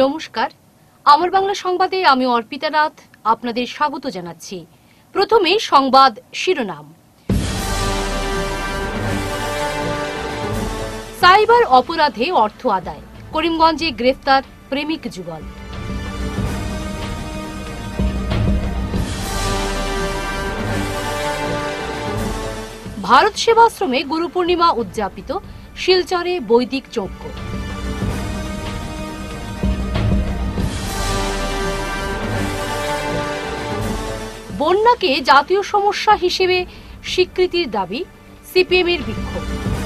নমস্কার, আমার বাংলা সংবাদে আমি অর্পিতা নাথ আপনাদের স্বাগত জানাচ্ছি। প্রথমে সংবাদ শিরোনাম। সাইবার অপরাধে অর্থ আদায়, করিমগঞ্জে গ্রেফতার প্রেমিক যুগল। ভারত সেবাশ্রমে গুরু পূর্ণিমা উদযাপিত, শিলচরে বৈদিক যজ্ঞ। বন্যাকে জাতীয় সমস্যা হিসেবে স্বীকৃতির দাবি, সিপিএমের বিক্ষোভ।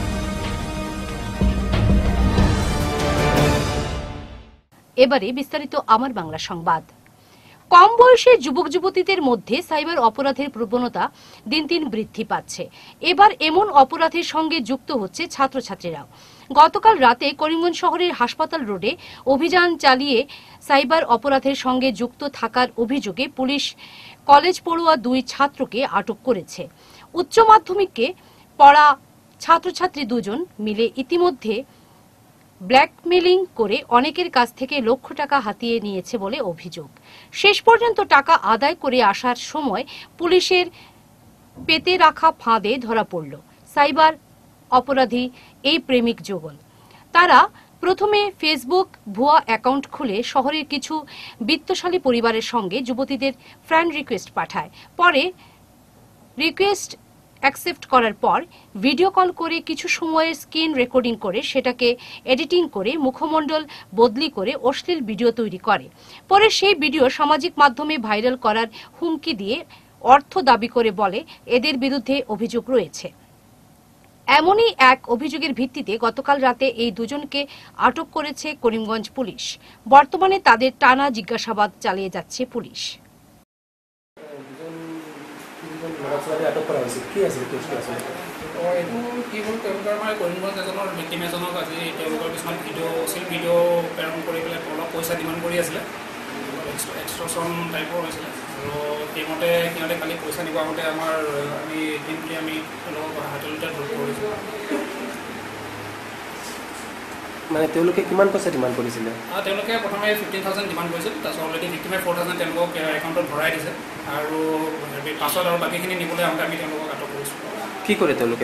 এবারে বিস্তারিত আমার বাংলা সংবাদ। কম বয়সী যুবক যুবতীদের মধ্যে সাইবার অপরাধের প্রবণতা দিন দিন বৃদ্ধি পাচ্ছে। এবার এমন অপরাধের সঙ্গে যুক্ত হচ্ছে ছাত্রছাত্রীরাও। গতকাল রাতে করিমগঞ্জ শহরের হাসপাতাল রোডে অভিযান চালিয়ে সাইবার অপরাধের সঙ্গে যুক্ত থাকার অভিযোগে পুলিশ কলেজ পড়ুয়া 2 ছাত্রকে আটক করেছে। উচ্চ মাধ্যমিকে পড়া ছাত্রছাত্রী 2 জন মিলে ইতিমধ্যে ব্ল্যাকমেলিং করে অনেকের কাছ থেকে লক্ষ টাকা হাতিয়ে নিয়েছে বলে অভিযোগ। শেষ পর্যন্ত টাকা আদায় করে আসার সময় পুলিশের পেতে রাখা ফাঁদে ধরা পড়ল সাইবার অপরাধী এই প্রেমিক যুগল। তারা প্রথমে ফেসবুক ভুয়া অ্যাকাউন্ট খুলে শহরের কিছু বিত্তশালী পরিবারের সঙ্গে যুবতীদের ফ্রেন্ড রিকোয়েস্ট পাঠায়। পরে রিকোয়েস্ট অ্যাকসেপ্ট করার পর ভিডিও কল করে কিছু সময়ের স্ক্রিন রেকর্ডিং করে সেটাকে এডিটিং করে মুখমণ্ডল বদলি করে অশ্লীল ভিডিও তৈরি করে। পরে সেই ভিডিও সামাজিক মাধ্যমে ভাইরাল করার হুমকি দিয়ে অর্থ দাবি করে বলে এদের বিরুদ্ধে অভিযোগ রয়েছে। এমনই এক অভিযোগের ভিত্তিতে গতকাল রাতে এই 2 জনকে আটক করেছে করিমগঞ্জ পুলিশ। বর্তমানে তাদের টানা জিজ্ঞাসাবাদ চালিয়ে যাচ্ছে পুলিশ। করিমগঞ্জ এজনৰ ভিক্টিম এজনক আজি তেওঁলোকৰ কিছুমান ভিডিঅ' প্ৰেৰণ কৰি পেলাই অলপ পইচা ডিমাণ্ড কৰি আছিলে, এক্সটৰ্চন টাইপৰ হৈছিলে। আৰু সেইমতে সিহঁতে কালি পইচা নিব আহোঁতে আমি তেওঁলোকক হাততে ধৰি কৰিছোঁ। মানে তেওঁলোকে কিমান পইচা ডিমাণ্ড কৰিছিলে? তেওঁলোকে প্ৰথমে 15,000 ডিমাণ্ড কৰিছিল, তাৰপিছত অলৰেডি ভিক্টিমে 4,000 তেওঁলোকক একাউণ্টত ভৰাই দিছে। আৰু পাছত আৰু বাকীখিনি নিবলৈ আহোঁতে আমি তেওঁলোকক আটক কৰিছোঁ। কি কৰে তেওঁলোকে?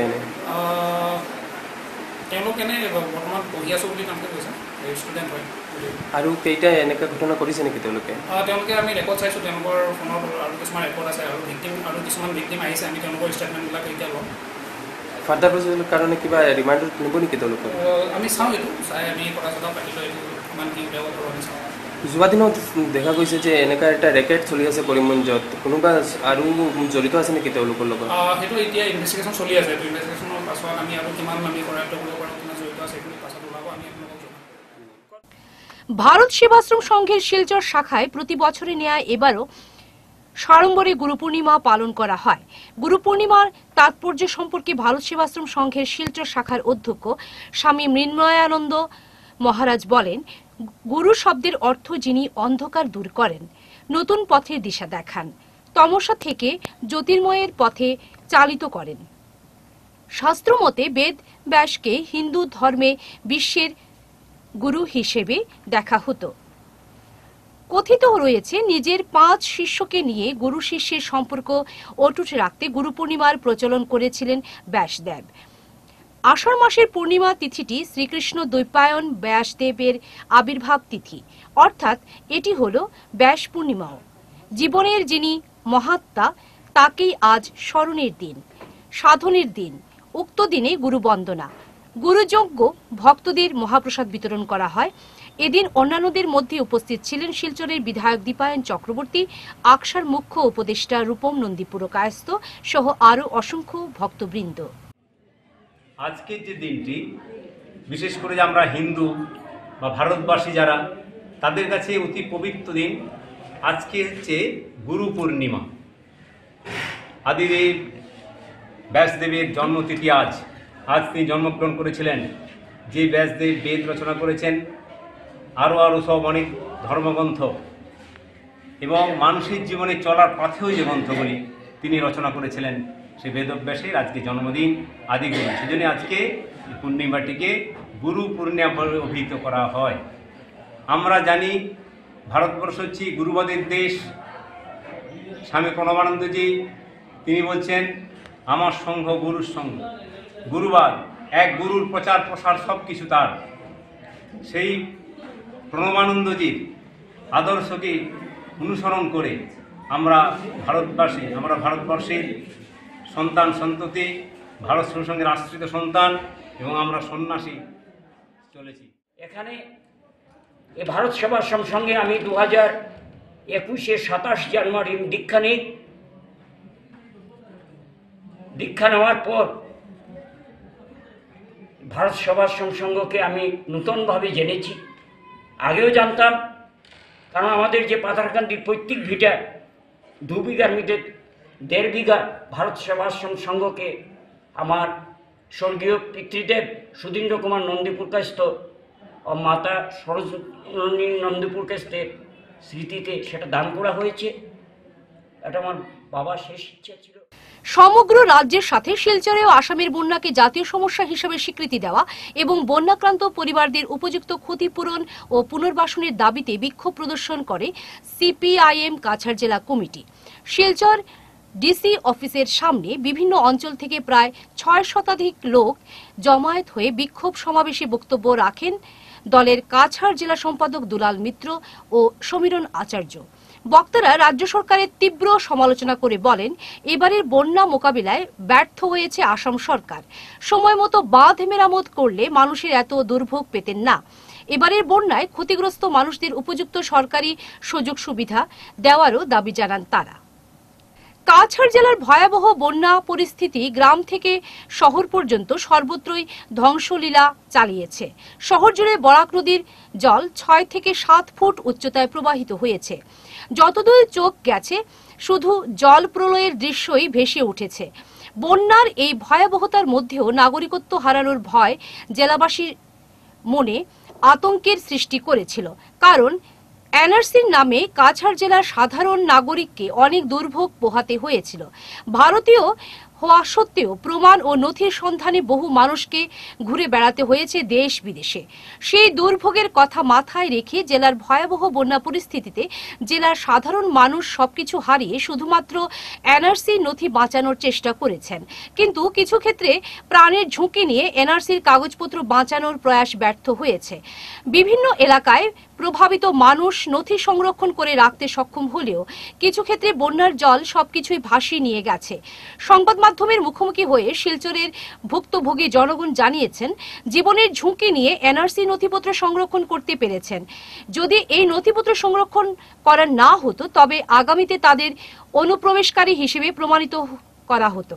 তেওঁলোক এনে বৰ্তমান পঢ়ি আছোঁ বুলি তেওঁলোকে কৈছে, ষ্টুডেণ্ট হয়। আৰু কেইটা এনেকুৱা ঘটনা কৰিছে নেকি তেওঁলোকে? তেওঁলোকে আমি ৰেকৰ্ড চাইছোঁ, তেওঁলোকৰ ফোনত আৰু কিছুমান ৰেকৰ্ড আছে আৰু কিছুমান ভিক্টিম আহিছে। আমি তেওঁলোকৰ ষ্টেটমেণ্টবিলাক এতিয়া ল'ম। ফাৰ্দাৰ প্ৰচেছৰ কাৰণে কিবা ৰিমাইণ্ডাৰ নিব নেকি তেওঁলোকে? আমি চাওঁ, এইটো চাই আমি কথা চথা পাতি লৈ কিমান কি উলিয়াব পাৰোঁ আমি চাওঁ। যোৱা দিনত দেখা গৈছে যে এনেকুৱা এটা ৰেকেট চলি আছে কৰিমগঞ্জত, কোনোবা আৰু জড়িত আছে নেকি তেওঁলোকৰ লগত? সেইটো এতিয়া ইনভেষ্টিগেশ্যন চলি আছে। এইটো ইনভেষ্টিগেশ্যনৰ পাছত আমি আৰু কিমান আমি কৰায়ত্ব কৰিব পাৰোঁ, কিমান জড়িত আছে সেইখিনি পাছত ওলাব, আমি আপোনালোকক জনাম। ভারত সেবাশ্রম সংঘের শিলচর শাখায় প্রতি বছরে নেয়া এবারও সাড়ম্বরে গুরু পূর্ণিমা পালন করা হয়। গুরু পূর্ণিমার তাৎপর্য সম্পর্কে ভারত সেবাশ্রম সংঘের শিলচর শাখার অধ্যক্ষ স্বামী মৃন্ময়ানন্দ মহারাজ বলেন, গুরু শব্দের অর্থ যিনি অন্ধকার দূর করেন, নতুন পথের দিশা দেখান, তমসা থেকে জ্যোতির্ময়ের পথে চালিত করেন। শাস্ত্রমতে বেদ ব্যাসকে হিন্দু ধর্মে বিশ্বের গুরু হিসেবে দেখা হতো। কথিত রয়েছে নিজের 5 শিষ্যকে নিয়ে গুরু শিষ্যের সম্পর্ক অটুট রাখতে গুরু পূর্ণিমার প্রচলন করেছিলেন ব্যাসদেব। আষাঢ় মাসের পূর্ণিমা তিথিটি শ্রীকৃষ্ণ দ্বৈপায়ন ব্যাসদেবের আবির্ভাব তিথি, অর্থাৎ এটি হল ব্যাস পূর্ণিমাও। জীবনের যিনি মহাত্মা তাকেই আজ স্মরণের দিন, সাধনের দিন। উক্ত দিনে গুরু বন্দনা, গুরুযজ্ঞ, ভক্তদের মহাপ্রসাদ বিতরণ করা হয়। এদিন অন্যান্যদের মধ্যে উপস্থিত ছিলেন শিলচরের বিধায়ক দীপায়ন চক্রবর্তী, আকসার মুখ্য উপদেষ্টা রূপম নন্দী পুরকায়স্থ সহ আরও অসংখ্য ভক্তবৃন্দ। আজকের যে দিনটি, বিশেষ করে যে আমরা হিন্দু বা ভারতবাসী যারা, তাদের কাছে অতি পবিত্র দিন। আজকে হচ্ছে গুরু পূর্ণিমা। আদিদেব ব্যাসদেবের জন্মতিথি আজ তিনি জন্মগ্রহণ করেছিলেন। যে ব্যাসদেব বেদ রচনা করেছেন, আরও সব অনেক ধর্মগ্রন্থ এবং মানুষের জীবনে চলার পথেও যে গ্রন্থগুলি তিনি রচনা করেছিলেন, সেই বেদব্যাসের আজকে জন্মদিন, আদিগুরু। সেজন্য আজকে পূর্ণিমাটিকে গুরু পূর্ণিমা বলে অভিহিত করা হয়। আমরা জানি ভারতবর্ষ হচ্ছে গুরুবাদের দেশ। স্বামী প্রণবানন্দজি তিনি বলছেন আমার সঙ্ঘ গুরুর সঙ্গ। গুরুবাদ, এক গুরুর প্রচার প্রসার সব কিছু তার। সেই প্রণবানন্দজির আদর্শকে অনুসরণ করে আমরা ভারতবাসী, আমরা ভারতবর্ষের সন্তান সন্ততি, ভারত সঙ্গের আশ্রিত সন্তান এবং আমরা সন্ন্যাসী চলেছি। এখানে এ ভারত সেবাশ্রম সঙ্গে আমি 2021-এর 27 জানুয়ারি দীক্ষা নিই। দীক্ষা নেওয়ার পর ভারত সেবাশ্রম সংঘকে আমি নূতনভাবে জেনেছি। আগেও জানতাম, কারণ আমাদের যে পাথারকান্দির প্রত্যেক ভিটা 2 বিঘার মধ্যে 1.5 বিঘা ভারত সেবাশ্রম সংঘকে আমার স্বর্গীয় পিতৃদেব সুধীন্দ্র কুমার নন্দীপুর কাস্ত ও মাতা সরোজিনী নন্দীপুর কাস্তের স্মৃতিতে সেটা দান করা হয়েছে। এটা আমার বাবার শেষ ইচ্ছা ছিল। সমগ্র রাজ্যের সাথে শিলচরেও আসামের বন্যাকে জাতীয় সমস্যা হিসেবে স্বীকৃতি দেওয়া এবং বন্যাক্রান্ত পরিবারদের উপযুক্ত ক্ষতিপূরণ ও পুনর্বাসনের দাবিতে বিক্ষোভ প্রদর্শন করে সিপিআইএম কাছাড় জেলা কমিটি। শিলচর ডিসি অফিসের সামনে বিভিন্ন অঞ্চল থেকে প্রায় 6 শতাধিক লোক জমায়েত হয়ে বিক্ষোভ সমাবেশে বক্তব্য রাখেন দলের কাছাড় জেলা সম্পাদক দুলাল মিত্র ও সমীরণ আচার্য। বক্তারা রাজ্য সরকারের তীব্র সমালোচনা করে বলেন, এবারের বন্যা মোকাবিলায় ব্যর্থ হয়েছে আসাম সরকার। সময় মতো বাঁধ মেরামত করলে মানুষের এত দুর্ভোগ পেতেন না। এবারের বন্যায় ক্ষতিগ্রস্ত মানুষদের উপযুক্ত সরকারি সুযোগ সুবিধা দেওয়ারও দাবি জানান তারা। কাছাড় জেলার ভয়াবহ বন্যা পরিস্থিতি গ্রাম থেকে শহর পর্যন্ত সর্বত্রই ধ্বংসলীলা চালিয়েছে। শহর জুড়ে বরাক নদীর জল 6 থেকে 7 ফুট উচ্চতায় প্রবাহিত হয়েছে। যতদূর চোখ গেছে শুধু জল প্রলয়ের দৃশ্যই ভেসে উঠেছে। বন্যার এই ভয়াবহতার মধ্যেও নাগরিকত্ব হারানোর ভয় জেলাবাসীর মনে আতঙ্কের সৃষ্টি করেছিল। কারণ এনআরসির নামে কাছাড় জেলার সাধারণ নাগরিককে অনেক দুর্ভোগ পোহাতে হয়েছিল। ভারতীয় হওয়া সত্ত্বেও প্রমাণ ও নথির সন্ধানে বহু মানুষকে ঘুরে বেড়াতে হয়েছে দেশ বিদেশে। সেই দুর্ভোগের কথা মাথায় রেখে জেলার ভয়াবহ বন্যা পরিস্থিতিতে জেলার সাধারণ মানুষ সবকিছু হারিয়ে শুধুমাত্র এনআরসি নথি বাঁচানোর চেষ্টা করেছেন। কিন্তু কিছু ক্ষেত্রে প্রাণের ঝুঁকি নিয়ে এনআরসির কাগজপত্র বাঁচানোর প্রয়াস ব্যর্থ হয়েছে। বিভিন্ন এলাকায় প্রভাবিত মানুষ নথি সংরক্ষণ করে রাখতে সক্ষম হলেও কিছু ক্ষেত্রে বন্যার জল সবকিছুই ভাসিয়ে নিয়ে গেছে। সংবাদ মাধ্যমের মুখোমুখি হয়ে শিলচরের ভুক্তভোগী জনগণ জানিয়েছেন, জীবনের ঝুঁকি নিয়ে এনআরসি নথিপত্র সংরক্ষণ করতে পেরেছেন। যদি এই নথিপত্র সংরক্ষণ করা না হতো তবে আগামীতে তাদের অনুপ্রবেশকারী হিসেবে প্রমাণিত করা হতো।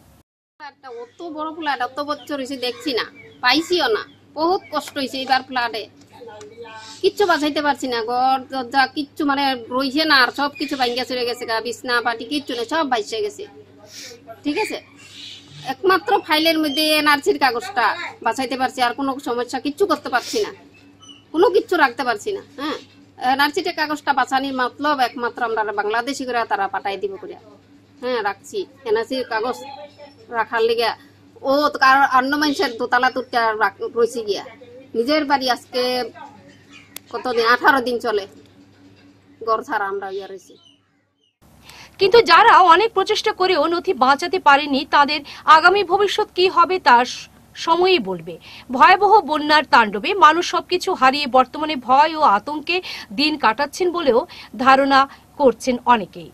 অত বড় ফ্ল্যাট অত বছর হয়েছে দেখছি না, পাইছিও না, বহুত কষ্ট হয়েছে এবার ফ্ল্যাটে। কিচ্ছু বাঁচাইতে পারছি না, ঘর দরজা কিচ্ছু মানে রয়েছে না, আর সব কিছু ভাঙ্গা চলে গেছে, বিছনা পাটি কিচ্ছু নেই, সব বাইসে গেছে। ঠিক আছে, একমাত্র ফাইলের মধ্যে এনআরসির কাগজটা বাঁচাইতে পারছি, আর কোনো সমস্যা কিচ্ছু করতে পারছি না, কোনো কিচ্ছু রাখতে পারছি না। হ্যাঁ, এনআরসির কাগজটা বাঁচানির মতলব একমাত্র আমরা বাংলাদেশি করে তারা পাঠাই দিব করে। হ্যাঁ, রাখছি এনআরসির কাগজ রাখার লিগে। ও অন্য মানুষের দোতলা তুটটা রয়েছে গিয়া, নিজের বাড়ি আজকে কতদিন 18 দিন চলে ঘর ছাড়া আমরা ইয়া রয়েছি। কিন্তু যারা অনেক প্রচেষ্টা করেও নথি বাঁচাতে পারেনি তাদের আগামী ভবিষ্যৎ কি হবে তার সময়ই বলবে। ভয়াবহ বন্যার তাণ্ডবে মানুষ সবকিছু হারিয়ে বর্তমানে ভয় ও আতঙ্কে দিন কাটাচ্ছেন বলেও ধারণা করছেন অনেকেই।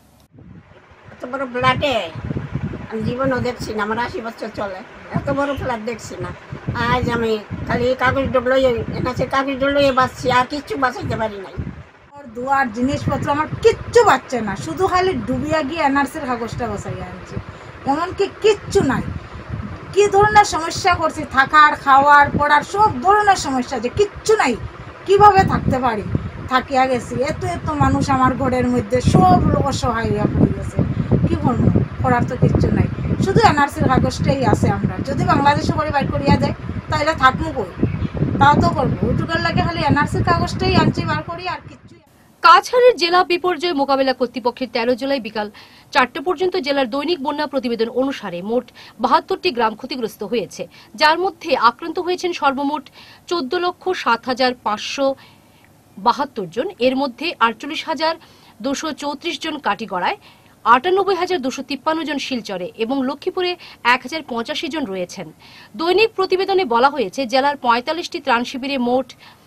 এত বড় ফ্ল্যাটে আমি জীবনও দেখছি না, আমার 80 বছর চলে, এত বড় ফ্ল্যাট দেখছি না। আজ আমি খালি কাগজ ডবলই এনাছে কাগজ ডবলই বাঁচছি, আর কিচ্ছু বাঁচাইতে পারি নাই। দুয়ার জিনিসপত্র আমার কিচ্ছু বাঁচছে না, শুধু খালি ডুবিয়া গিয়ে এনআরসির কাগজটা বসাইয়া আনছি, এমনকি কিচ্ছু নাই। কি ধরনের সমস্যা করছি, থাকার খাওয়ার পড়ার সব ধরনের সমস্যা, যে কিচ্ছু নাই, কিভাবে থাকতে পারি, থাকিয়া গেছি। এত এত মানুষ আমার ঘরের মধ্যে, সব লোক অসহায় হইয়া পড়ে গেছে। কি করবো, করার তো কিচ্ছু নাই, শুধু এনআরসির কাগজটাই আছে। আমরা যদি বাংলাদেশে করে বাইর করিয়া দেয় তাহলে থাকবো কই, তাও তো করবো। ওটুকার লাগে খালি এনআরসির কাগজটাই আনছি বার করি, আর কিচ্ছু। কাছাড়ের জেলা বিপর্যয় মোকাবিলা কর্তৃপক্ষের 13 জুলাই বিকাল 4টা পর্যন্ত জেলার দৈনিক বন্যা প্রতিবেদন অনুসারে মোট 72টি গ্রাম ক্ষতিগ্রস্ত হয়েছে, যার মধ্যে আক্রান্ত হয়েছেন সর্বমোট 14,07,500 জন, এর মধ্যে 48,234 জন কাটিগড়ায়, 98,253 জন শিলচরে এবং লক্ষ্মীপুরে 1,085 জন রয়েছেন। দৈনিক প্রতিবেদনে বলা হয়েছে জেলার 45টি ত্রাণ শিবিরে মোট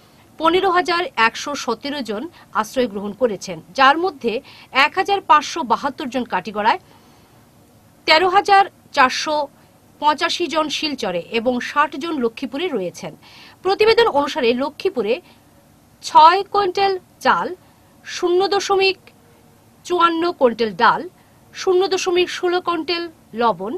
15,117 জন আশ্রয় গ্রহণ করেছেন, যার মধ্যে 1,572 জন কাটিগড়ায়, 13,485 জন শিলচরে এবং 60 জন লক্ষ্মীপুরে রয়েছেন। প্রতিবেদন অনুসারে লক্ষ্মীপুরে 6 কুইন্টাল চাল, 0.54 কুইন্টাল ডাল, 0.16 কুইন্টাল লবণ,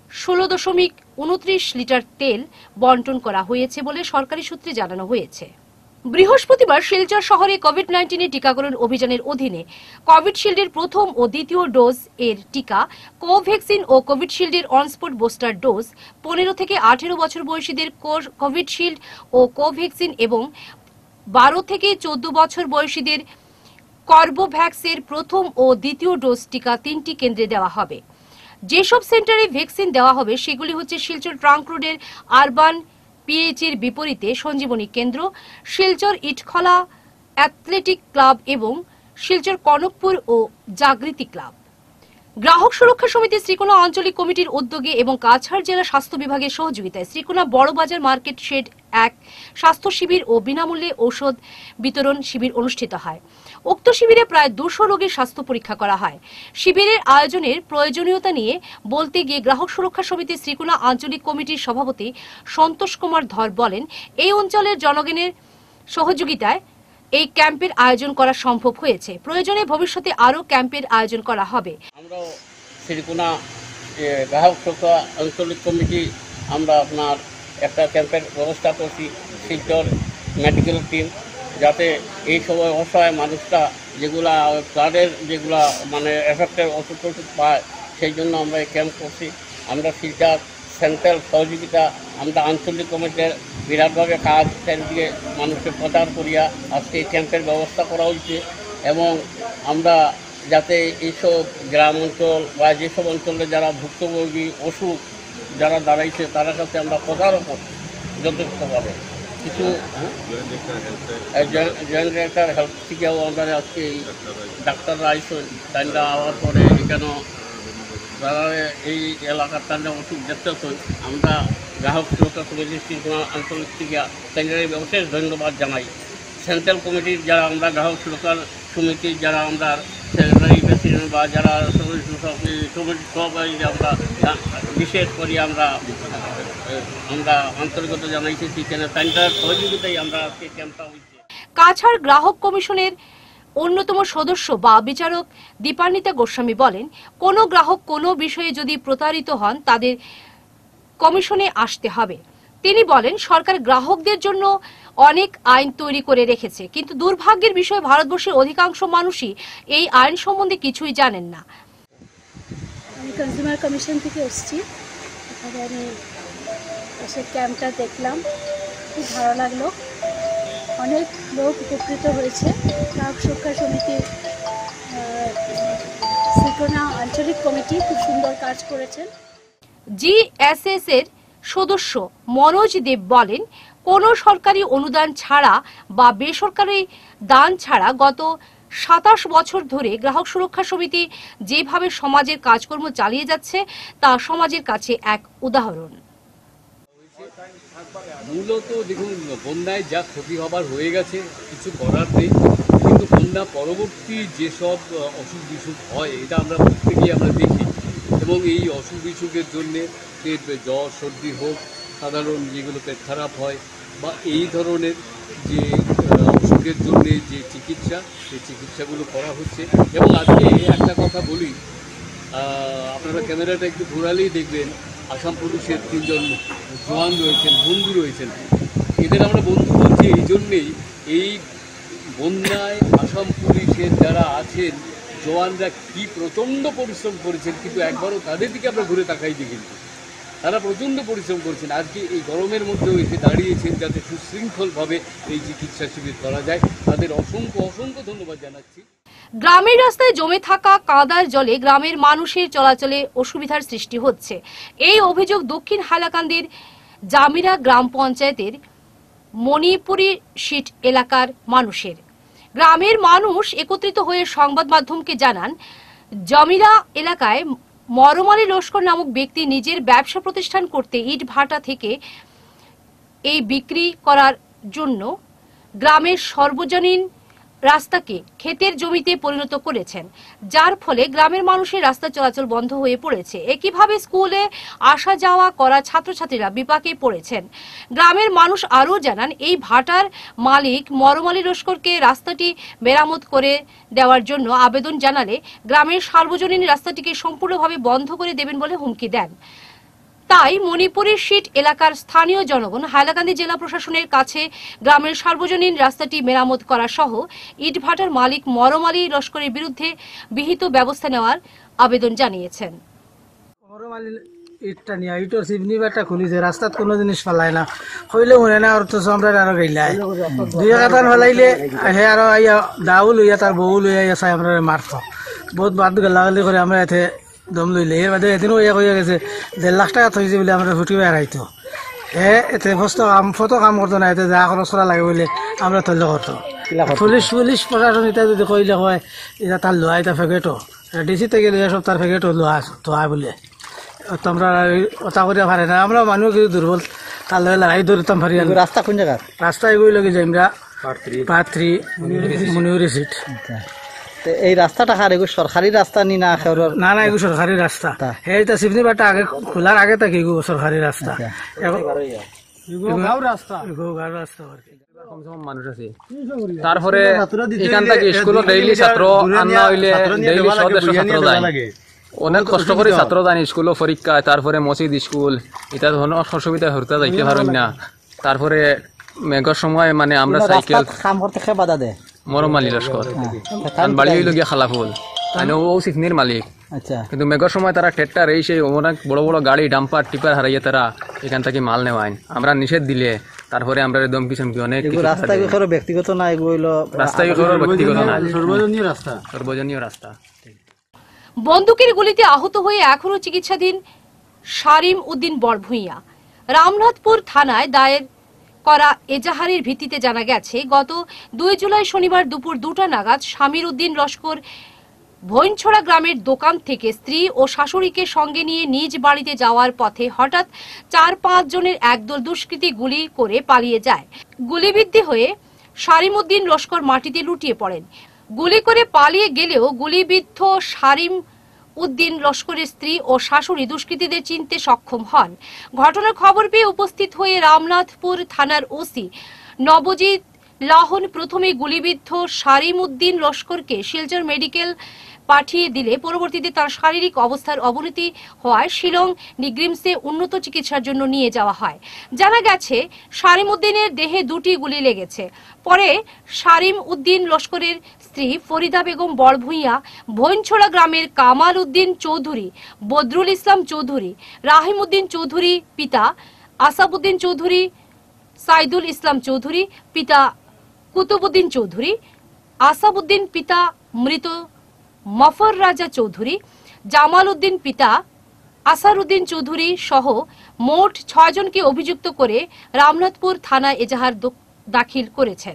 16.29 লিটার তেল বন্টন করা হয়েছে বলে সরকারি সূত্রে জানানো হয়েছে। বৃহস্পতিবার শিলচর শহরে কোভিড-19 টিকাকরণ অভিযানের অধীনে কোভিশিল্ডের প্রথম ও দ্বিতীয় ডোজ এর টিকা, কোভ্যাক্সিন ও কোভিশিল্ডের অনস্পট বুস্টার ডোজ 15 থেকে 18 বছর বয়সীদের কোভিশিল্ড ও কোভ্যাক্সিন এবং 12 থেকে 14 বছর বয়সীদের কর্বোভ্যাক্সের প্রথম ও দ্বিতীয় ডোজ টিকা 3টি কেন্দ্রে দেওয়া হবে। যেসব সেন্টারে ভ্যাকসিন দেওয়া হবে সেগুলি হচ্ছে শিলচর ট্রাঙ্ক রোডের আরবান পিএইচের বিপরীতে সঞ্জীবনী কেন্দ্র, শিলচর ইটখলা অ্যাথলেটিক ক্লাব এবং শিলচর কনকপুর ও জাগৃতি ক্লাব। গ্রাহক সুরক্ষা সমিতি শ্রীকোনা আঞ্চলিক কমিটির উদ্যোগে এবং কাছাড় জেলা স্বাস্থ্য বিভাগের সহযোগিতায় শ্রীকোনা বড়বাজার মার্কেট শেড এক স্বাস্থ্য শিবির ও বিনামূল্যে ঔষধ বিতরণ শিবির অনুষ্ঠিত হয়। উক্ত শিবিরে প্রায় 200 রোগীর স্বাস্থ্য পরীক্ষা করা হয়। শিবিরের আয়োজনের প্রয়োজনীয়তা নিয়ে বলতে গিয়ে গ্রাহক সুরক্ষা সমিতি শ্রীকোনা আঞ্চলিক কমিটির সভাপতি সন্তোষ কুমার ধর বলেন, এই অঞ্চলের জনগণের সহযোগিতায় এই ক্যাম্পের আয়োজন করা সম্ভব হয়েছে। প্রয়োজনে ভবিষ্যতে আরও ক্যাম্পের আয়োজন করা হবে। আমরা শ্রীকোনা গ্রাহক সুরক্ষা আঞ্চলিক কমিটি আমরা আপনার একটা ক্যাম্পের ব্যবস্থা করছি, শিলচর মেডিকেল টিম, যাতে এই সময় অসহায় মানুষরা যেগুলা ফ্লাডের যেগুলা মানে এফেক্টের ওষুধ পায়, সেই জন্য আমরা এই ক্যাম্প করছি। আমরা শিলচর সেন্ট্রাল সহযোগিতা আমরা আঞ্চলিক কমিটির বিরাটভাবে কাজ দিয়ে মানুষকে প্রচার করিয়া আজকে এই ক্যাম্পের ব্যবস্থা করা হয়েছে এবং আমরা যাতে এইসব গ্রাম অঞ্চল বা যেসব অঞ্চলে যারা ভুক্তভোগী অসুখ যারা দাঁড়াইছে তার কাছে আমরা প্রচারও করছি যথেষ্টভাবে। কিছু জয়েন্ট ডিরেক্টর হেলথ থেকেও আমরা আজকে এই ডাক্তাররা আইসন, তাইরা আওয়ার পরে এখানে যারা এই এলাকার তারা ওষুধ দেখতে আমরা গ্রাহক সুরক্ষা কমিটির আঞ্চলিক থেকে তাদের বিশেষ ধন্যবাদ জানাই। সেন্ট্রাল কমিটির যারা আমরা গ্রাহক সুরক্ষা সমিতির যারা আমরা সেক্রেটারি প্রেসিডেন্ট বা যারা সবাই আমরা বিশেষ করে আমরা আন্তরিকতা জানাইছি সেখানে তাদের সহযোগিতায় আমরা আজকে ক্যাম্পটা হয়েছে। কাছাড় গ্রাহক কমিশনের অন্যতম সদস্য বা বিচারক দীপান্বিতা গোস্বামী বলেন, কোনো গ্রাহক কোনো বিষয়ে যদি প্রতারিত হন তাদের কমিশনে আসতে হবে। তিনি বলেন, সরকার গ্রাহকদের জন্য অনেক আইন তৈরি করে রেখেছে, কিন্তু দুর্ভাগ্যের বিষয় ভারতবর্ষের অধিকাংশ মানুষই এই আইন সম্বন্ধে কিছুই জানেন না। আমি কনজিউমার কমিশন থেকে এসেছি, এখানে আমি এসে ক্যাম্পটা দেখলাম, খুব ভালো লাগলো। অনেক লোক উপকৃত হয়েছে। গ্রাহক সুরক্ষা সমিতির শ্রীকোনা আঞ্চলিক কমিটি খুব সুন্দর কাজ করেছেন। জিএসএস এর সদস্য মনোজ দেব বলেন, কোনো সরকারি অনুদান ছাড়া বা বেসরকারি দান ছাড়া গত 27 বছর ধরে গ্রাহক সুরক্ষা সমিতি যেভাবে সমাজের কাজকর্ম চালিয়ে যাচ্ছে তা সমাজের কাছে এক উদাহরণ। মূলত দেখুন, বন্যায় যা ক্ষতি হবার হয়ে গেছে কিছু করার নেই, কিন্তু বন্যা পরবর্তী যেসব অসুখ বিসুখ হয় এটা আমরা প্রত্যেকেই আমরা দেখি এবং এই অসুখ বিসুখের জন্যে পেট জ্বর সর্দি হোক, সাধারণ যেগুলো পেট খারাপ হয় বা এই ধরনের যে অসুখের জন্যে যে চিকিৎসা, সেই চিকিৎসাগুলো করা হচ্ছে। এবং আজকে একটা কথা বলি, আপনারা ক্যামেরাটা একটু ঘোরালেই দেখবেন আসাম পুলিশের 3 জন জওয়ান রয়েছেন, বন্ধু রয়েছেন। এদের আমরা বন্ধু বলছি এই জন্যেই, এই বন্যায় আসাম পুলিশের যারা আছেন জওয়ানরা কি প্রচণ্ড পরিশ্রম করেছেন, কিন্তু একবারও তাদের দিকে আমরা ঘুরে তাকাই দিই, কিন্তু তারা প্রচণ্ড পরিশ্রম করেছেন। আজকে এই গরমের মধ্যেও এসে দাঁড়িয়েছেন যাতে সুশৃঙ্খলভাবে এই চিকিৎসা শিবির করা যায়। তাদের অসংখ্য অসংখ্য ধন্যবাদ জানাচ্ছি। গ্রামের রাস্তায় জমে থাকা কাদার জলে গ্রামের মানুষের চলাচলে অসুবিধার সৃষ্টি হচ্ছে। এই অভিযোগ দক্ষিণ হাইলাকান্দির জামিরা গ্রাম পঞ্চায়েতের মণিপুরি শীট এলাকার মানুষের। গ্রামের মানুষ একত্রিত হয়ে সংবাদ মাধ্যমকে জানান, জমিরা এলাকায় মরম আলী লস্কর নামক ব্যক্তি নিজের ব্যবসা প্রতিষ্ঠান করতে ইট ভাটা থেকে এই বিক্রি করার জন্য গ্রামের সর্বজনীন রাস্তাকে ক্ষেতের জমিতে পরিণত করেছেন, যার ফলে গ্রামের মানুষের রাস্তা চলাচল বন্ধ হয়ে পড়েছে। একইভাবে স্কুলে আসা যাওয়া করা ছাত্রছাত্রীরা বিপাকে পড়েছেন। গ্রামের মানুষ আরও জানান, এই ভাটার মালিক মরম আলী লস্করকে রাস্তাটি মেরামত করে দেওয়ার জন্য আবেদন জানালে গ্রামের সার্বজনীন রাস্তাটিকে সম্পূর্ণভাবে বন্ধ করে দেবেন বলে হুমকি দেন। তাই মণিপুরের শীট এলাকার স্থানীয় জনগণ হাইলাকান্দি জেলা প্রশাসনের কাছে গ্রামের সার্বজনীন রাস্তাটি মেরামত করা সহ ইটভাটার মালিক মরম আলী লস্করের বিরুদ্ধে বিহিত ব্যবস্থা নেওয়ার আবেদন জানিয়েছেন। মরম আলী ইটটা নিয়ে ইটর সিবনি বাটা খুলিছে, রাস্তাত কোনো জিনিস ফেলায় না, হইলে মনে না আর তো আমরা আরো গেলাই দুই কাতান ফেলাইলে হে আরো আইয়া দাও লইয়া তার বউ লইয়া চাই আমরা মারতো বহুত বাদ গালাগালি করে আমরা এতে দম লইলে। এর বাদে এদিনও ইয়া কইয়া গেছে 1.5 লাখ টাকা থইছে বলে আমরা ছুটি বেড়াইতো। এতে ফটো কাম করতো না, এতে যা খরচ করা লাগে বলে আমরা তৈল করতো। পুলিশ প্রশাসন এটা যদি কইলে হয় এটা তার লোহা এটা ফেকেটো ডিসি থেকে লইয়া সব তার ফেকেটো লোহা তোহা বলে তোমরা ওটা করিয়া পারে না। আমরা মানুষ কিছু দুর্বল তার লগে লড়াই ধরতাম পারি। রাস্তা কোন জায়গা? রাস্তা এগুলো লগে যাই আমরা পাত্রী মনিউরি সিট। এই রাস্তাটা কার? এগুলো সরকারি রাস্তা নি না? না না, এগুলো সরকারি রাস্তা। এইটা সিবনি বাটা আগে খোলার আগে থেকে এগুলো সরকারি রাস্তা। মানুষ আছে, তারপরে এখান থেকে স্কুলত ডেইলি ছাত্র আনা হইলে ডেইলি 100-150 ছাত্র যায়, অনেক কষ্ট করে ছাত্র যায় স্কুলও পরীক্ষা, তারপরে মসজিদ স্কুল এটা ধরনের অসুবিধা হতে যাইতে পারেন না। তারপরে মেঘের সময় মানে আমরা সাইকেল কাম করতে খেয়ে বাধা দেয় মরম আলী লস্কর, বাড়ি হইল গিয়া খালাফুল ও সিফনির মালিক। আচ্ছা, কিন্তু মেঘের সময় তারা ট্রেক্টর এই সেই অনেক বড় বড় গাড়ি ডাম্পার টিপার হারাইয়ে তারা এখান থেকে মাল নেওয়ায়। আমরা নিষেধ দিলে তারপরে আমরা দমকি চমকি অনেক রাস্তা ব্যক্তিগত না, এগুলো রাস্তা ব্যক্তিগত না, সর্বজনীয় রাস্তা। বন্দুকের গুলিতে আহত হয়ে এখনো চিকিৎসাধীন শারিম উদ্দিন বড়ভূঁইয়া। রামনাথপুর থানায় দায়ের করা এজাহারের ভিত্তিতে জানা গেছে, গত 2 জুলাই শনিবার দুপুর 2টা নাগাদ শামির উদ্দিন লস্কর ভৈনছড়া গ্রামের দোকান থেকে স্ত্রী ও শাশুড়িকে সঙ্গে নিয়ে নিজ বাড়িতে যাওয়ার পথে হঠাৎ 4-5 জনের একদল দুষ্কৃতী গুলি করে পালিয়ে যায়। গুলিবিদ্ধ হয়ে শারিম উদ্দিন লস্কর মাটিতে লুটিয়ে পড়েন। গুলি করে পালিয়ে গেলেও গুলিবিদ্ধ শারিম উদ্দিন লস্করের স্ত্রী ও শাশুড়ি দুষ্কৃতীদের চিনতে সক্ষম হন। ঘটনার খবর পেয়ে উপস্থিত হয়ে রামনাথপুর থানার ওসি নবজিৎ লাহন প্রথমে গুলিবিদ্ধ শারিম উদ্দিন লস্করকে শিলচর মেডিকেল পাঠিয়ে দিলে পরবর্তীতে তার শারীরিক অবস্থার অবনতি হওয়ায় শিলং নিগ্রিমসে উন্নত চিকিৎসার জন্য নিয়ে যাওয়া হয়। জানা গেছে, শারিম উদ্দিনের দেহে 2টি গুলি লেগেছে। পরে শারিম উদ্দিন লস্করের স্ত্রী ফরিদা বেগম বড়ভূঁইয়া ভৈনছড়া গ্রামের কামাল উদ্দিন চৌধুরী, বদরুল ইসলাম চৌধুরী, রাহিম উদ্দিন চৌধুরী পিতা, আসাবউদ্দিন চৌধুরী, সাইদুল ইসলাম চৌধুরী পিতা, কুতুবউদ্দিন চৌধুরী, আসাবউদ্দিন পিতা মৃত মফর রাজা চৌধুরী, জামাল উদ্দিন পিতা আসারউদ্দিন চৌধুরী সহ মোট 6 জনকে অভিযুক্ত করে রামনাথপুর থানায় এজাহার দাখিল করেছেন।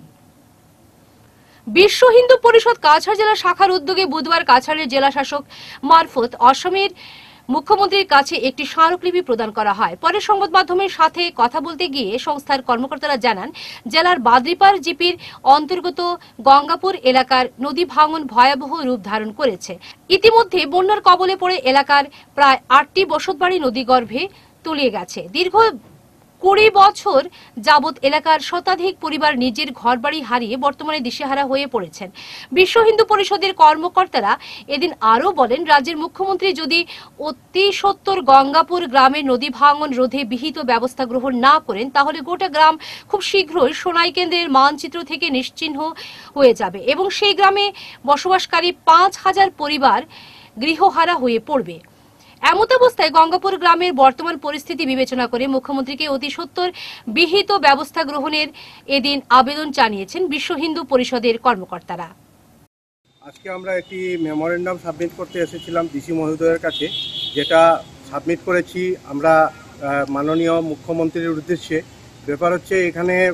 বিশ্ব হিন্দু পরিষদ কাছাড় জেলা শাখার উদ্যোগে বুধবার কাছাড়ের জেলা শাসক মারফত অসমের মুখ্যমন্ত্রীর কাছে একটি স্মারকলিপি প্রদান করা হয়। পরে সংবাদ মাধ্যমের সাথে কথা বলতে গিয়ে সংস্থার কর্মকর্তারা জানান, জেলার বাদ্রিপার জিপির অন্তর্গত গঙ্গাপুর এলাকার নদী ভাঙন ভয়াবহ রূপ ধারণ করেছে। ইতিমধ্যে বন্যার কবলে পড়ে এলাকার প্রায় 8টি বসতবাড়ি নদীগর্ভে তলিয়ে গেছে। দীর্ঘ 20 বছর যাবৎ এলাকার শতাধিক পরিবার নিজের ঘরবাড়ি হারিয়ে বর্তমানে দিশেহারা হয়ে পড়েছেন। বিশ্ব হিন্দু পরিষদের কর্মকর্তারা এদিন আরও বলেন, রাজ্যের মুখ্যমন্ত্রী যদি অতি সত্বর গঙ্গাপুর গ্রামের নদী ভাঙন রোধে বিহিত ব্যবস্থা গ্রহণ না করেন তাহলে গোটা গ্রাম খুব শীঘ্রই সোনাই কেন্দ্রের মানচিত্র থেকে নিশ্চিহ্ন হয়ে যাবে এবং সেই গ্রামে বসবাসকারী 5000 পরিবার গৃহহারা হয়ে পড়বে। এমতাবস্থায় গঙ্গাপুর গ্রামের বর্তমান পরিস্থিতি বিবেচনা করে মুখ্যমন্ত্রীকে অতি সত্বর বিহিত ব্যবস্থা গ্রহণের এদিন আবেদন জানিয়েছেন বিশ্ব হিন্দু পরিষদের কর্মকর্তারা। আজকে আমরা একটি মেমোরেন্ডাম সাবমিট করতে এসেছিলাম ডিসি মহোদয়ের কাছে, যেটা সাবমিট করেছি আমরা মাননীয় মুখ্যমন্ত্রীর উদ্দেশ্যে। ব্যাপার হচ্ছে, এখানে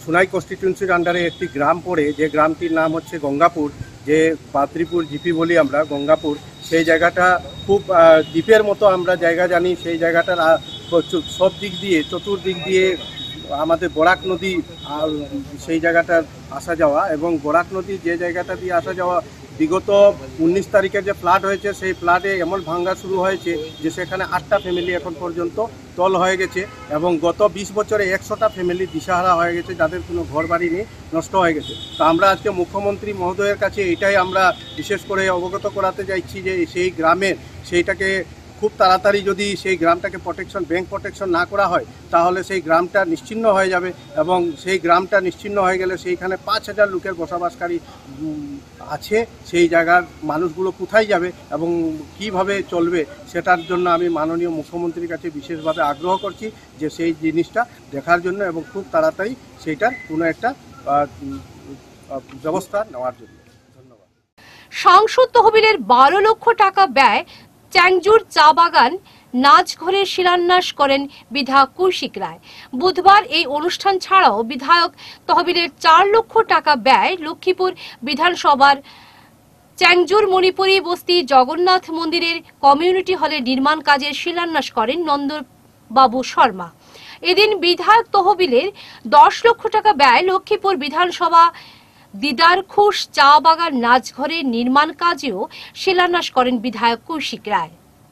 সুনাই কনস্টিটিউয়েন্সির আন্ডারে একটি গ্রাম পড়ে, যে গ্রামটির নাম হচ্ছে গঙ্গাপুর, যে পাত্রীপুর জিপি বলি আমরা গঙ্গাপুর। সেই জায়গাটা খুব দ্বীপের মতো আমরা জায়গা জানি। সেই জায়গাটার সব দিক দিয়ে, চতুর্দিক দিয়ে আমাদের বরাক নদী, সেই জায়গাটার আসা যাওয়া, এবং বরাক নদী যে জায়গাটা দিয়ে আসা যাওয়া, বিগত 19 তারিখে যে ফ্লাড হয়েছে, সেই ফ্লাডে এমন ভাঙ্গা শুরু হয়েছে যে সেখানে 8টা ফ্যামিলি এখন পর্যন্ত তল হয়ে গেছে, এবং গত 20 বছরে 100টা ফ্যামিলি দিশাহারা হয়ে গেছে, যাদের কোনো ঘর বাড়ি নেই, নষ্ট হয়ে গেছে। তো আমরা আজকে মুখ্যমন্ত্রী মহোদয়ের কাছে এটাই আমরা বিশেষ করে অবগত করাতে চাইছি যে সেই গ্রামের সেইটাকে খুব তাড়াতাড়ি যদি সেই গ্রামটাকে ব্যাংক প্রোটেকশন না করা হয়, তাহলে সেই গ্রামটা নিশ্চিহ্ন হয়ে যাবে, এবং সেই গ্রামটা নিশ্চিহ্ন হয়ে গেলে সেইখানে 5000 লোকের বসবাসকারী আছে। সেই জায়গার মানুষগুলো কোথায় যাবে এবং কিভাবে চলবে, সেটার জন্য আমি মাননীয় মুখ্যমন্ত্রীর কাছে বিশেষভাবে আগ্রহ করছি যে সেই জিনিসটা দেখার জন্য এবং খুব তাড়াতাড়ি সেইটার কোনো একটা ব্যবস্থা নেওয়ার জন্য। ধন্যবাদ। সংসদ তহবিলের 12 লক্ষ টাকা ব্যয় চ্যাংজুর চা বাগান নাচঘরের শিলান্যাস করেন বিধায়ক কৌশিক রায়। বুধবার এই অনুষ্ঠান ছাড়াও বিধায়ক তহবিলের 4 লক্ষ টাকা ব্যয় লক্ষ্মীপুর বিধানসভার চ্যাংজুর মণিপুরী বস্তি জগন্নাথ মন্দিরের কমিউনিটি হলের নির্মাণ কাজের শিলান্যাস করেন নন্দবাবু শর্মা। এদিন বিধায়ক তহবিলের 10 লক্ষ টাকা ব্যয় লক্ষ্মীপুর বিধানসভা দিদার খুশ চা বাগান নাচঘরের নির্মাণ কাজেও শিলান্যাস করেন বিধায়ক কৌশিক রায়।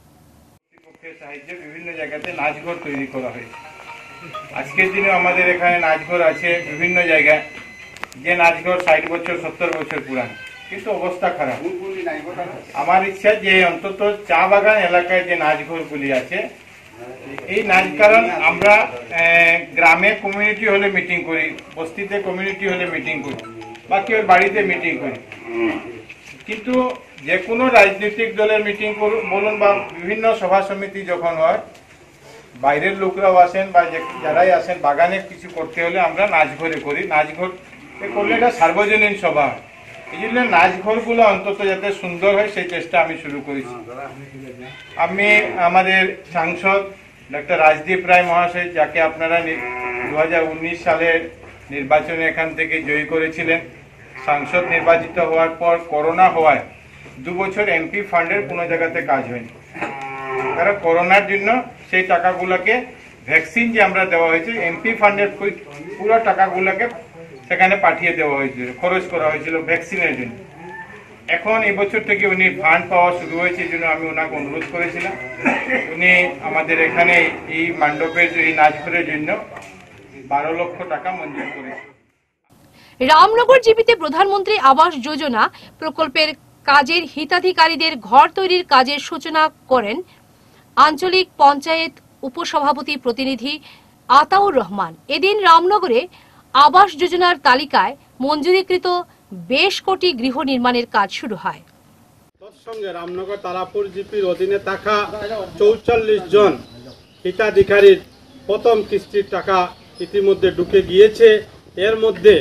সাহায্যে বিভিন্ন জায়গাতে নাচঘর তৈরি করা হয়েছে। আজকের দিনে আমাদের এখানে নাচঘর আছে বিভিন্ন জায়গায়, যে নাচঘর 60 বছর 70 বছর পুরানো, কিন্তু অবস্থা খারাপ। আমার ইচ্ছা যে অন্তত চা বাগান এলাকায় যে নাচঘরগুলি আছে, এই নাচ, কারণ আমরা গ্রামে কমিউনিটি হলে মিটিং করি, বস্তিতে কমিউনিটি হলে মিটিং করি, বা কেউ বাড়িতে মিটিং করি, কিন্তু যে কোনো রাজনৈতিক দলের মিটিং বলুন বা বিভিন্ন সভা সমিতি যখন হয়, বাইরের লোকরাও আসেন বা যারাই আসেন, বাগানে কিছু করতে হলে আমরা নাচঘরে করি। নাচঘর করলে এটা সার্বজনীন সভা হয়, এই জন্য নাচঘরগুলো অন্তত যাতে সুন্দর হয় সেই চেষ্টা আমি শুরু করেছি। আমি আমাদের সাংসদ ডক্টর রাজদীপ রায় মহাশয়, যাকে আপনারা 2019 সালের নির্বাচনে এখান থেকে জয়ী করেছিলেন, সাংসদ নির্বাচিত হওয়ার পর করোনা হওয়ায় 2 বছর এমপি ফান্ডের কোনো জায়গাতে কাজ হয়নি, কারণ করোনার জন্য সেই টাকাগুলোকে ভ্যাকসিন যে আমরা দেওয়া হয়েছে, এমপি ফান্ডের পুরো টাকাগুলোকে সেখানে পাঠিয়ে দেওয়া হয়েছিল, খরচ করা হয়েছিল ভ্যাকসিনের জন্য। এখন এই বছর থেকে উনি ফান্ড পাওয়া শুরু হয়েছে, এই জন্য আমি ওনাকে অনুরোধ করেছিলাম, উনি আমাদের এখানে এই মণ্ডপের এই নাচঘরের জন্য 12 লক্ষ টাকা মঞ্জুর করেছেন। রামনগর জিপিতে প্রধানমন্ত্রী আবাস যোজনা প্রকল্পের কাজের হিতাধিকারীদের ঘর তৈরির কাজের সূচনা করেন আঞ্চলিক পঞ্চায়েত উপসভাপতি প্রতিনিধি আতাউর রহমান। এদিন রামনগরে আবাস যোজনার তালিকায় মঞ্জুরিকৃত বেশ কোটি গৃহ নির্মাণের কাজ শুরু হয়। তৎসঙ্গে রামনগর তারাপুর জিপির অধীনে থাকা 44 জন হিতাধিকারীর প্রথম কিস্তির টাকা ইতিমধ্যে ঢুকে গিয়েছে। এর মধ্যে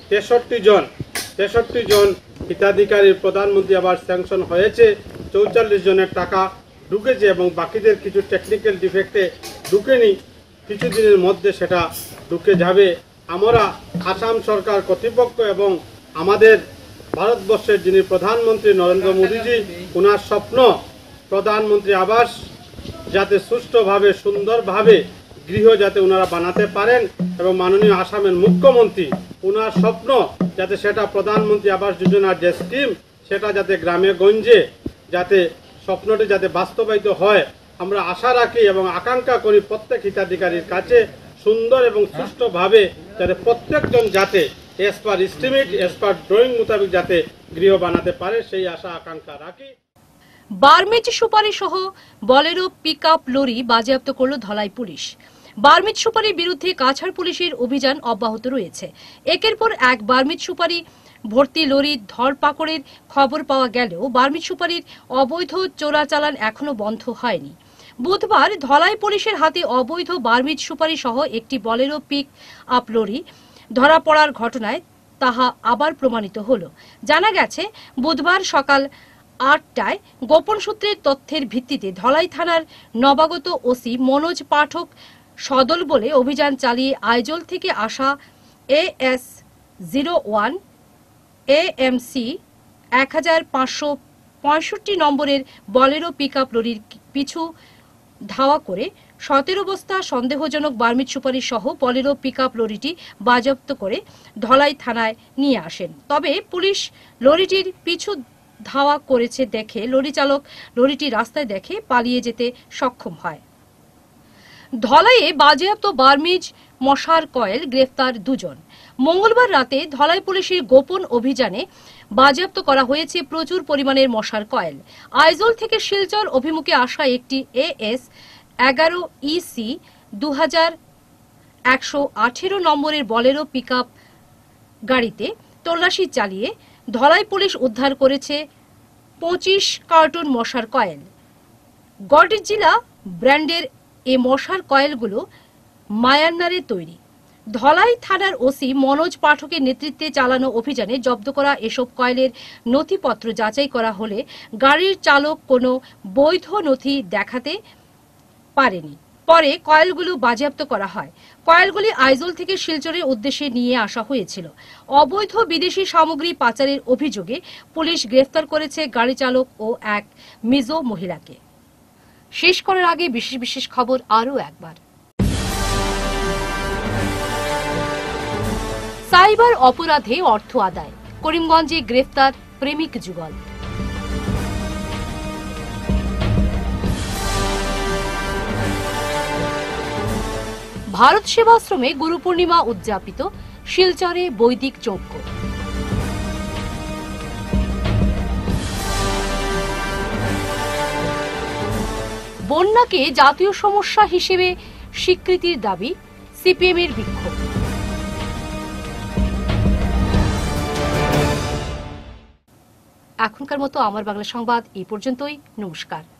63 জন হিতাধিকারীর প্রধানমন্ত্রী আবাস স্যাংশন হয়েছে, 44 জনের টাকা ঢুকেছে এবং বাকিদের কিছু টেকনিক্যাল ডিফেক্টে ঢুকেনি, কিছুদিনের মধ্যে সেটা ঢুকে যাবে। আমরা আসাম সরকার কর্তৃপক্ষ এবং আমাদের ভারতবর্ষের যিনি প্রধানমন্ত্রী নরেন্দ্র মোদীজি, ওনার স্বপ্ন প্রধানমন্ত্রী আবাস যাতে সুষ্ঠুভাবে সুন্দরভাবে গৃহ যাতে ওনারা বানাতে পারেন, এবং মাননীয় আসামের মুখ্যমন্ত্রী ওনার স্বপ্ন যাতে সেটা প্রধানমন্ত্রী আবাস যোজনার যে স্কিম, সেটা যাতে গ্রামে গঞ্জে যাতে স্বপ্নটি যাতে বাস্তবায়িত হয়, আমরা আশা রাখি এবং আকাঙ্ক্ষা করি প্রত্যেক হিতাধিকারীর কাছে সুন্দর এবং সুষ্ঠুভাবে যাতে প্রত্যেকজন যাতে as per estimate, as per drawing মোতাবেক যাতে গৃহ বানাতে পারে, সেই আশা আকাঙ্ক্ষা রাখি। বার্মিজ সুপারি সহ বলেরো পিকআপ লরি বাজেয়াপ্ত করল ধলাই পুলিশ। বার্মিজ সুপারির বিরুদ্ধে কাছাড় পুলিশের অভিযান অব্যাহত রয়েছে। একের পর এক বার্মিজ সুপারি ভর্তি লরি ধরপাকড়ের খবর পাওয়া গেলেও বার্মিজ সুপারির অবৈধ চোরাচালান এখনো বন্ধ হয়নি। বুধবার ধলাই পুলিশের হাতে অবৈধ বার্মিজ সুপারি সহ একটি বলেরো পিক আপ লরি ধরা পড়ার ঘটনায় তাহা আবার প্রমাণিত হল। জানা গেছে, বুধবার সকাল 8টায় গোপন সূত্রের তথ্যের ভিত্তিতে ধলাই থানার নবাগত ওসি মনোজ পাঠক সদল বলে অভিযান চালিয়ে আইজল থেকে আসা AS01 AMC 1565 নম্বরের বলেরো পিকআপ লরির পিছু ধাওয়া করে 17 বস্তা সন্দেহজনক বার্মিজ সুপারি সহ বলেরো পিকআপ লরিটি বাজেয়াপ্ত করে ধলাই থানায় নিয়ে আসেন। তবে পুলিশ লরিটির পিছু ধাওয়া করেছে দেখে লরি চালক লরিটি রাস্তায় দেখে পালিয়ে যেতে সক্ষম হয়। ধলাইয়ে বাজেয়াপ্ত বার্মিজ মশার কয়েল, গ্রেফতার 2 জন। মঙ্গলবার রাতে ধলাই পুলিশের গোপন অভিযানে বাজেয়াপ্ত করা হয়েছে প্রচুর পরিমাণের মশার কয়েল। আইজল থেকে শিলচর অভিমুখে আসা একটি AS11 EC 2118 নম্বরের বলেরো পিকআপ গাড়িতে তল্লাশি চালিয়ে ধলাই পুলিশ উদ্ধার করেছে 25 কার্টন মশার কয়েল। গডজিলা ব্র্যান্ডের এই মশার কয়েলগুলো মায়ানমারে তৈরি। ধলাই থানার ওসি মনোজ পাঠকের নেতৃত্বে চালানো অভিযানে জব্দ করা এসব কয়েলের নথিপত্র যাচাই করা হলে গাড়ির চালক কোনো বৈধ নথি দেখাতে পারেনি। পরে কয়েলগুলো বাজেয়াপ্ত করা হয়। কয়েলগুলি আইজল থেকে শিলচরের উদ্দেশ্যে নিয়ে আসা হয়েছিল। অবৈধ বিদেশি সামগ্রী পাচারের অভিযোগে পুলিশ গ্রেফতার করেছে গাড়ি চালক ও এক মিজো মহিলাকে। শেষ করার আগে বিশেষ বিশেষ খবর আরও একবার। সাইবার অপরাধে অর্থ আদায়, করিমগঞ্জে গ্রেফতার প্রেমিক যুগল। ভারত সেবাশ্রমে গুরু পূর্ণিমা উদযাপিত, শিলচরে বৈদিক যজ্ঞ। বন্যাকে জাতীয় সমস্যা হিসেবে স্বীকৃতির দাবি, সিপিএম এর বিক্ষোভ। এখনকার মতো আমার বাংলা সংবাদ এই পর্যন্তই। নমস্কার।